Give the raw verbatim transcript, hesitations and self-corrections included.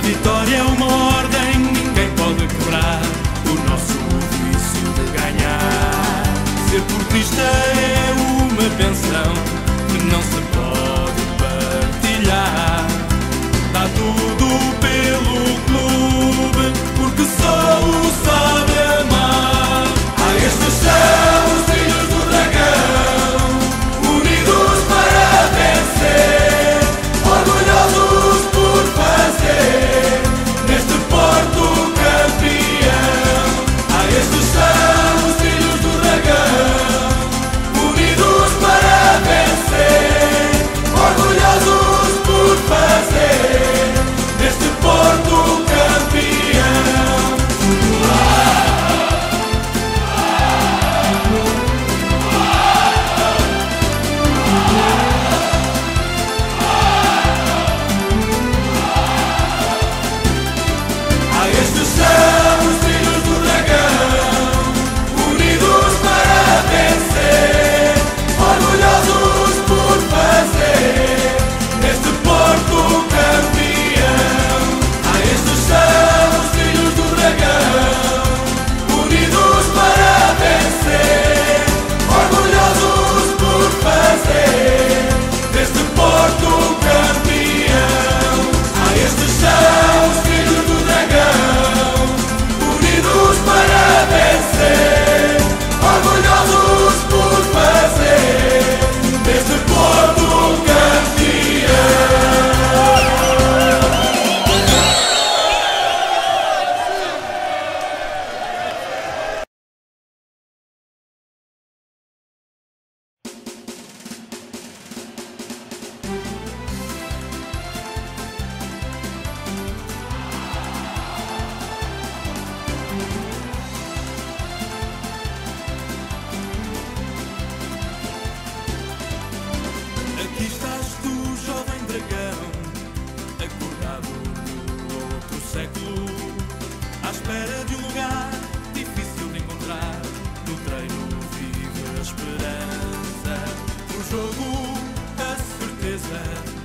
vitória é uma ordem, ninguém pode quebrar o nosso vício de ganhar. Ser portista é uma benção que não se pode partilhar. Dá tudo pelo clube, porque só o sabe amar. Ah, estes são os filhos do dragão, unidos para vencer, orgulhosos por fazer neste Porto campeão. Ah, estes são os filhos do dragão, unidos para vencer, orgulhosos por fazer neste Porto campeão. Ah, estes são os filhos do dragão, unidos para vencer, orgulhosos por fazer neste Porto campeão. Ah, estes são os filhos do dragão, unidos para vencer, orgulhosos por fazer neste Porto campeão. Ah, estes são os filhos do dragão, unidos para vencer, orgulhosos por fazer neste Porto campeão. Aqui estás tu, jovem dragão, acordado no outro século, à espera de um lugar difícil de encontrar. No treino vive a esperança, no jogo a certeza.